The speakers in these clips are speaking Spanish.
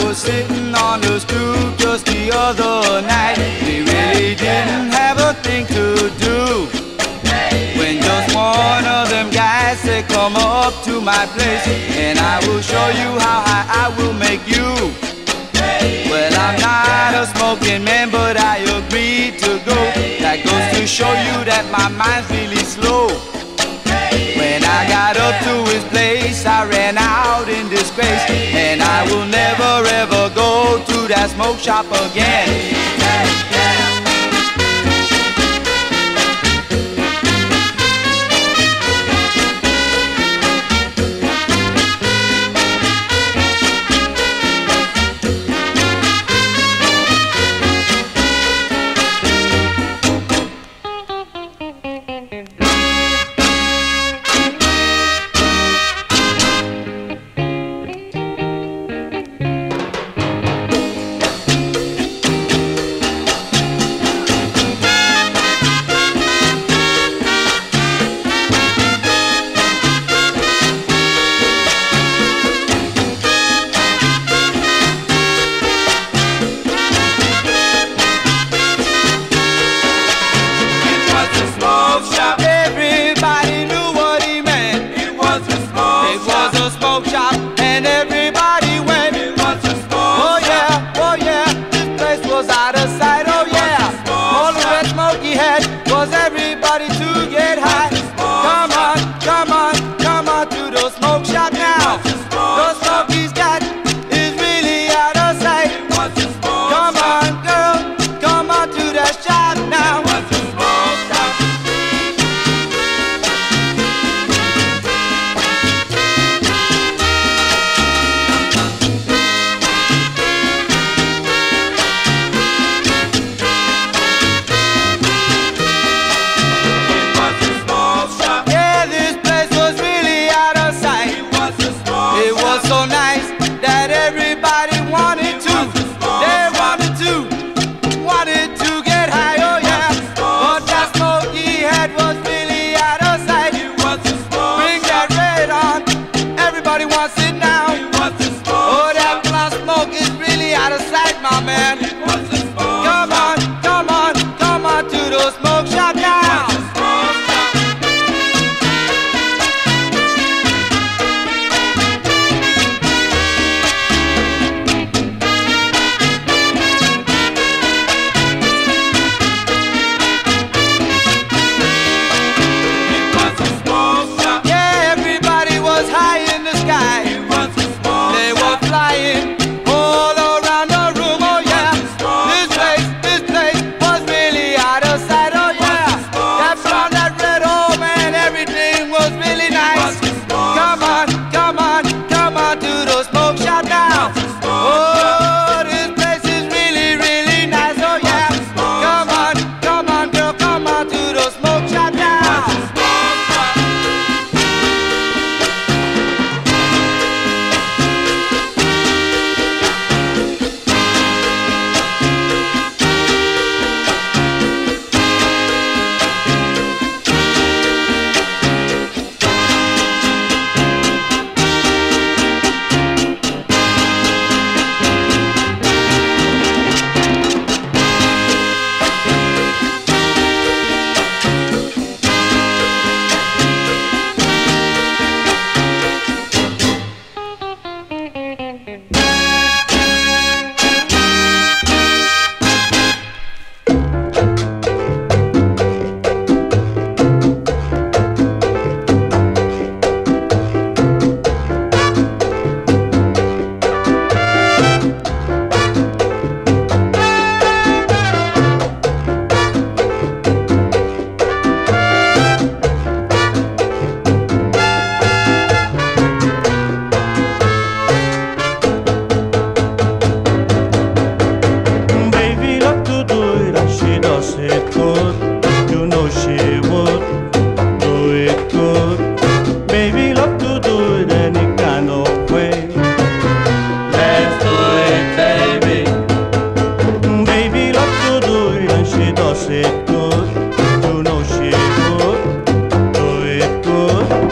was sitting on the stoop just the other night. We really didn't have a thing to do, when just one of them guys said, come up to my place and I will show you how high I will make you. Well, I'm not a smoking man, but I agreed to go. That goes to show you that my mind's really slow. When I got up to his place, I ran out in disgrace, and I will never ever go to that smoke shop again.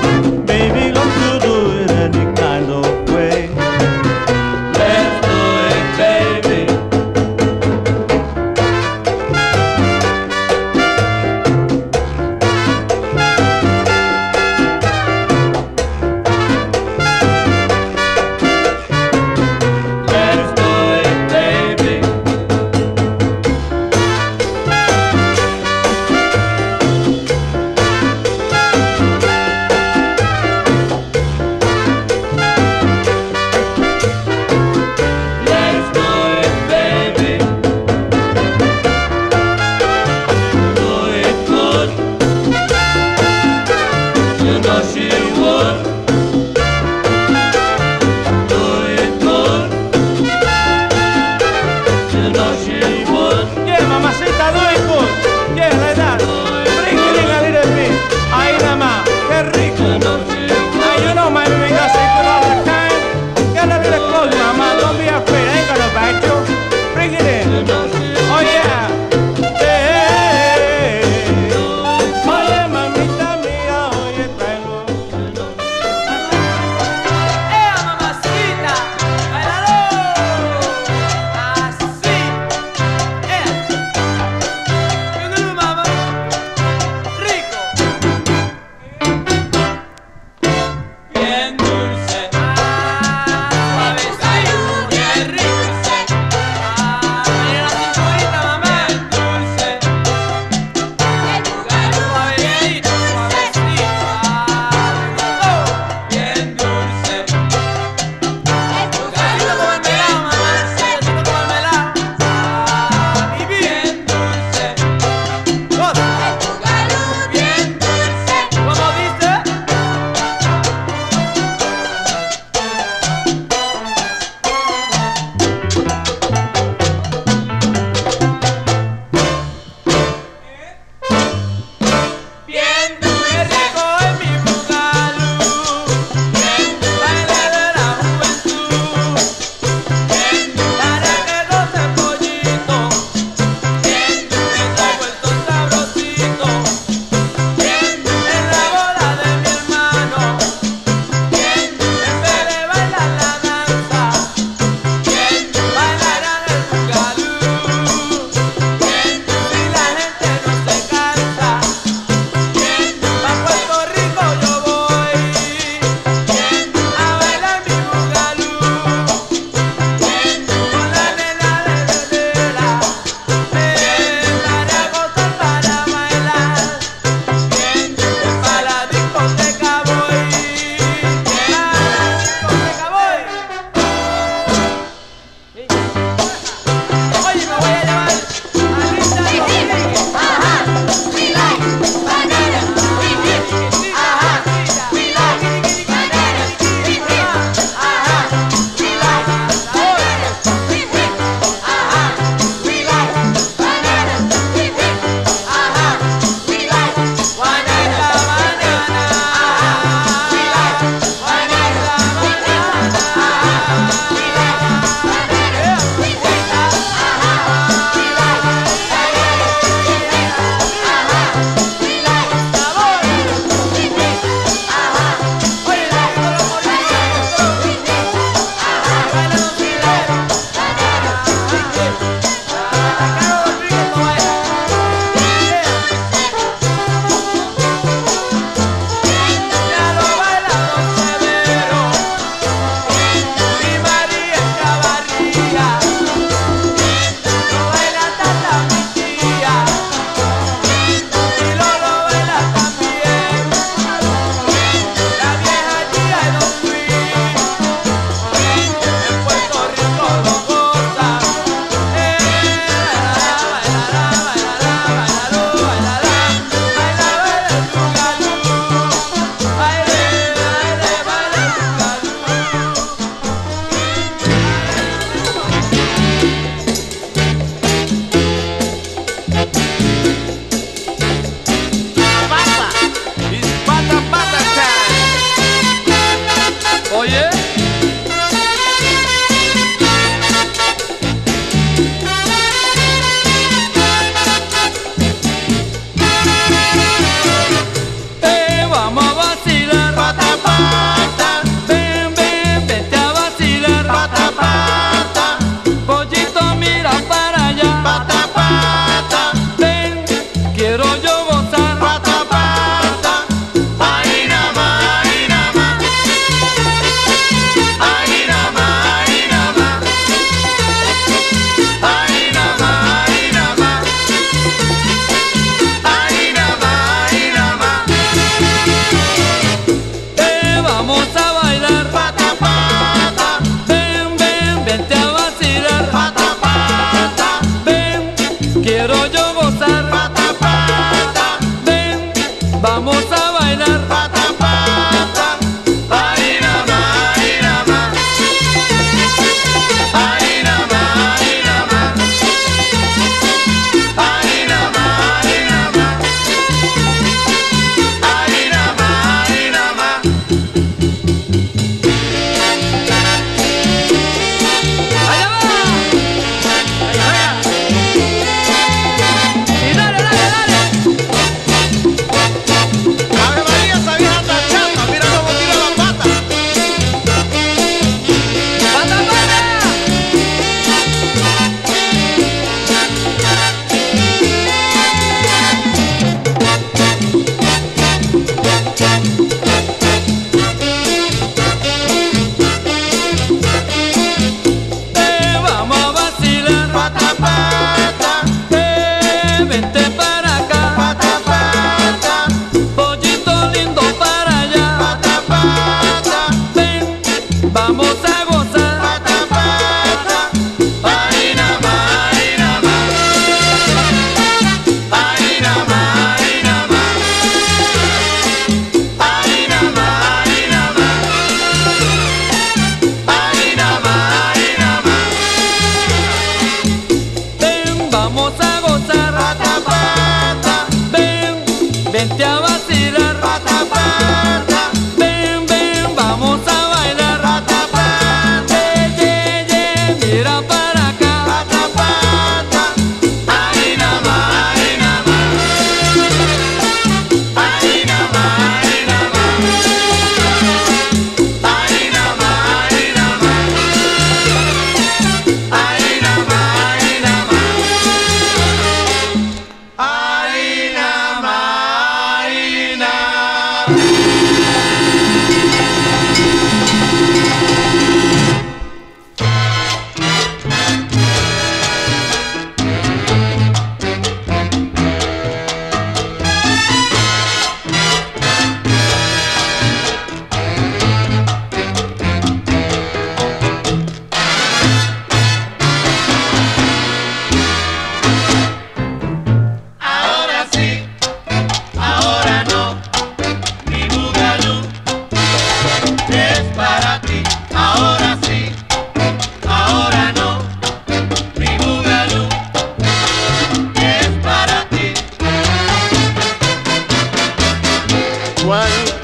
Baby, love to do it any kind of way. Let's do it.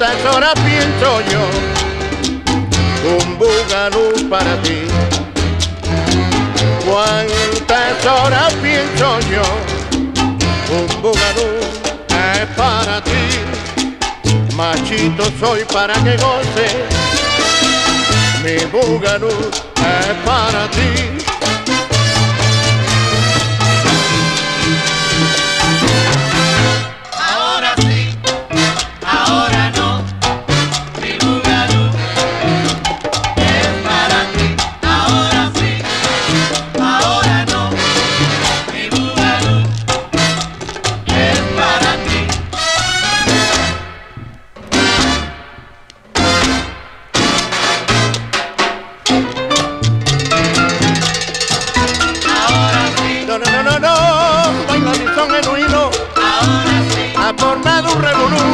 ¿Cuántas horas pienso yo? Un Boogaloo para ti. ¿Cuántas horas pienso yo? Un Boogaloo es para ti. Machito soy para que goce. Mi Boogaloo es para ti. Ahora sí, ahora no. Mi Boogaloo es para ti. Ahora sí, ahora no. Mi Boogaloo es para ti. Ahora sí, No, no, no, no, no, baila mi son genuino, ahora sí, ha formado un revolú.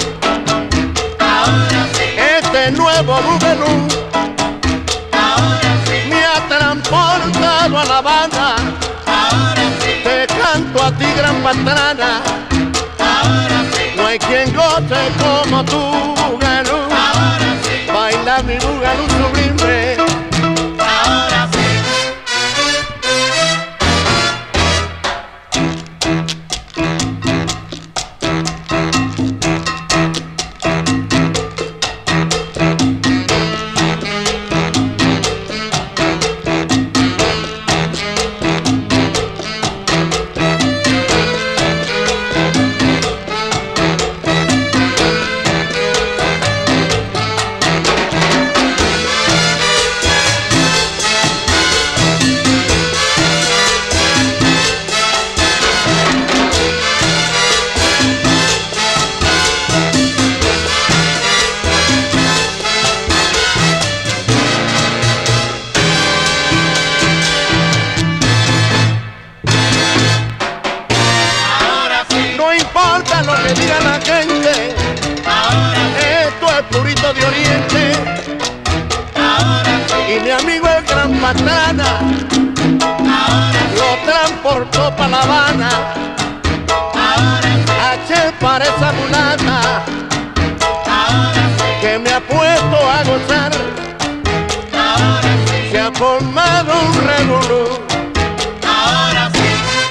ahora sí, Este nuevo Boogaloo ahora sí, me ha transportado a La Habana. ahora sí, Te canto a ti, gran Pastrana. ahora sí, No hay quien goce como tú, Boogaloo. ahora sí, Baila mi Boogaloo sublime. ahora sí. No importa lo que diga la gente, esto es purito de Oriente. Y mi amigo el gran Pastrana lo transportó para La Habana. H para esa mulata que me ha puesto a gozar. Se ha formado un revolú. Ahora sí,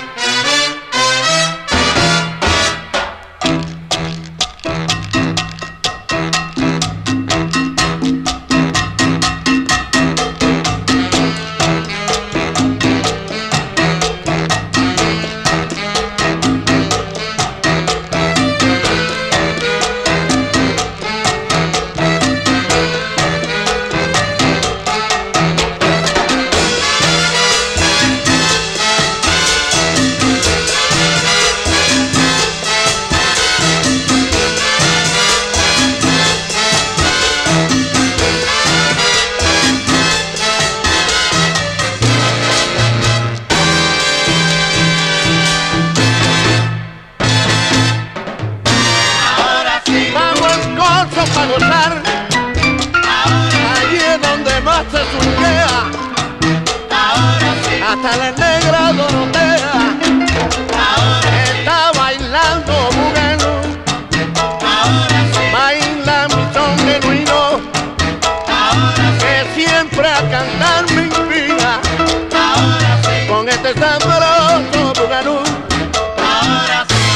ahora sí, Vamos al corso para gozar. Allí es donde más se surquea. ahora sí, Hasta la negra Dorotea está bailando Boogaloo. ahora sí, Baila mi son genuino, que siempre a cantar me inspira. ahora sí, Con este sabroso Boogaloo. ahora sí.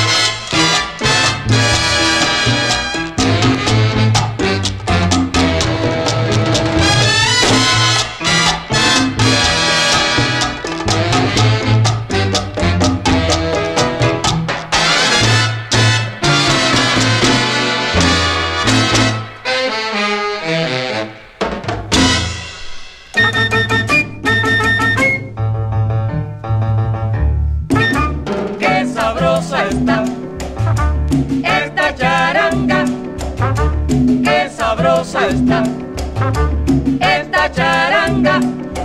Qué sabrosa está esta charanga, qué sabrosa está esta charanga.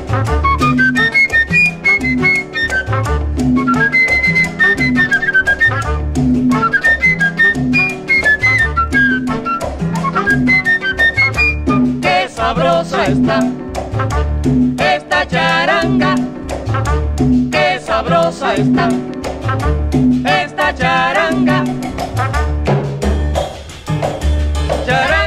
Qué sabrosa está esta charanga, qué sabrosa está esta charanga. Charanga.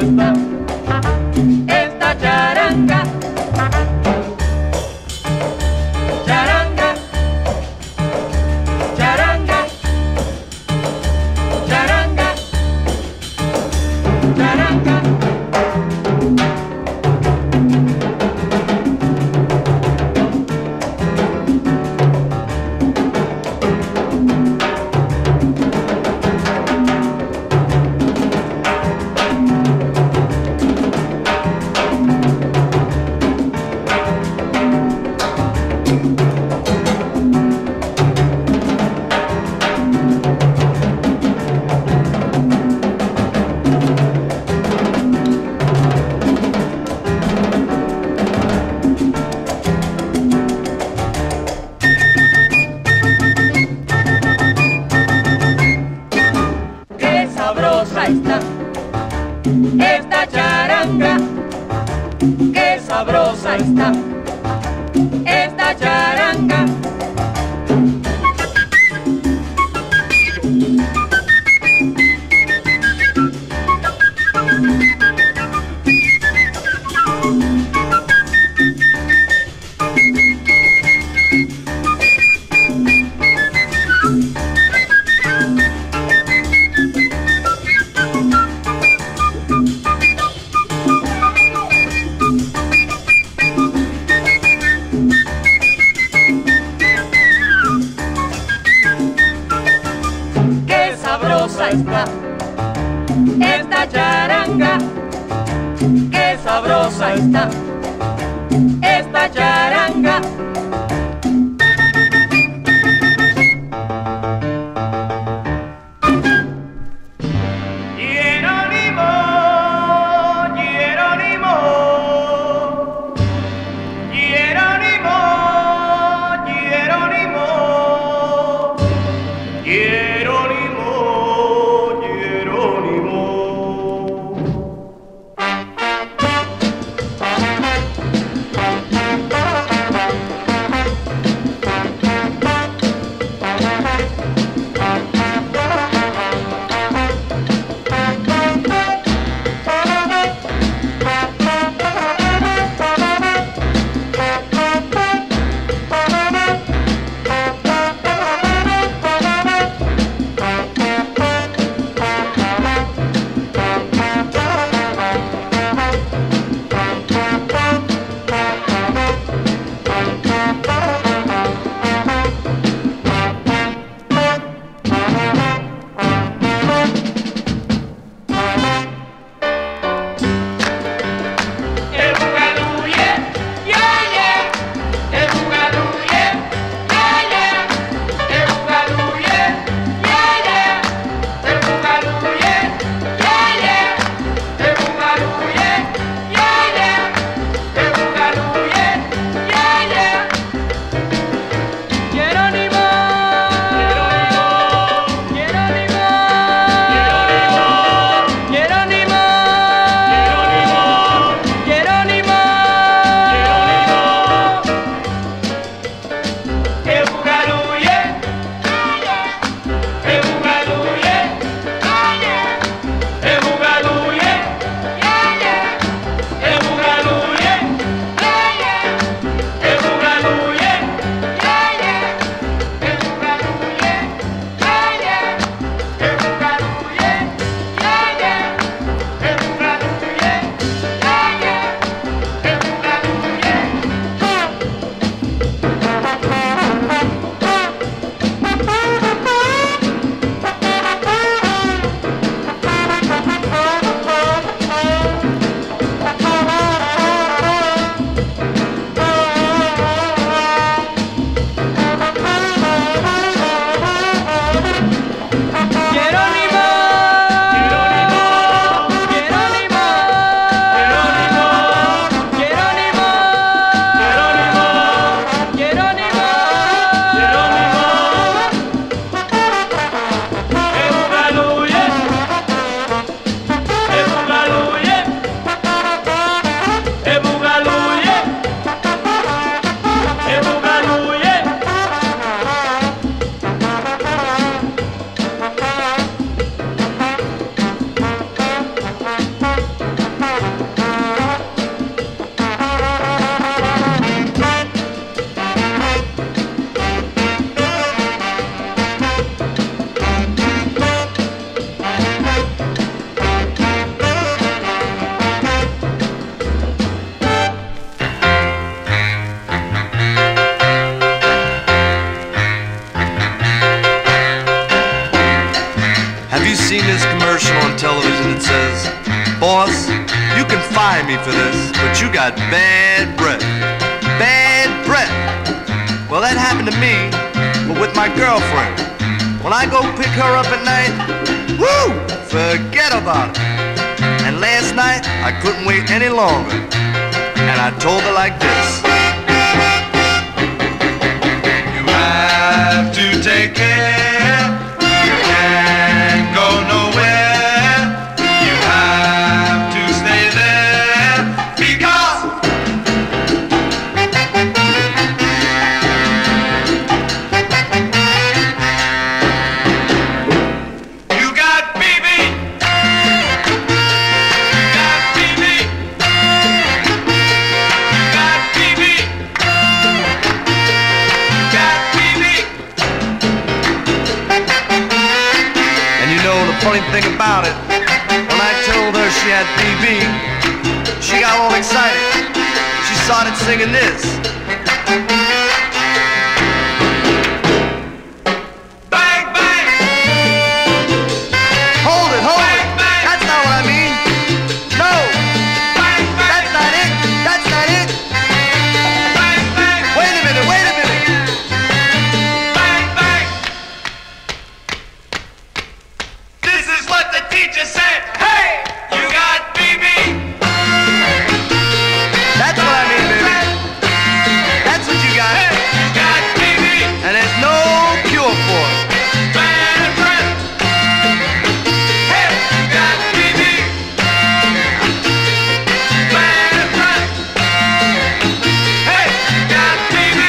está esta charanga. Charanga, charanga, charanga, charanga. Esta charanga, qué sabrosa está esta charanga. Esta charanga, qué sabrosa está esta charanga. Geronimo, Geronimo, Geronimo, Geronimo, Geronimo. me for this, but you got bad breath. Bad breath. Well, that happened to me, but with my girlfriend. When I go pick her up at night, woo, forget about it. And last night, I couldn't wait any longer. And I told her like this. You have to take care. You can't go nowhere. You have to stay there because you got BB. You got BB. You got BB. You got BB. And you know the funny thing about it, when I told her she had BB, she got all excited. She started singing this. Bang, bang. Hold it, hold it. That's not what I mean. No. That's not it. That's not it. Wait a minute, wait a minute. This is what the teacher said. Hey, you got BB. That's what I mean, baby. That's what you got. Hey, you got BB. And there's no cure for it. Bad breath. Hey, you got BB. Bad breath. Hey, you got BB.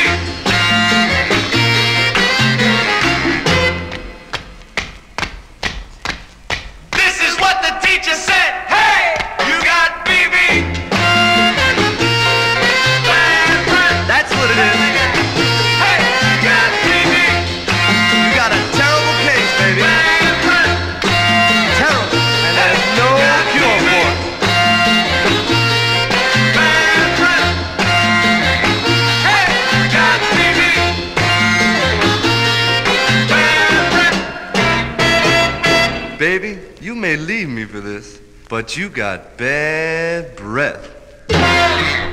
This is what the teacher said. Hey, you got BB. Bad breath. That's what it is. Hey, you got BB. You got a terrible case, baby. Bad breath. Terrible. And there's no cure for it. Bad breath. Hey, you got BB. Bad breath. Baby, you may leave me for this, but you got bad breath.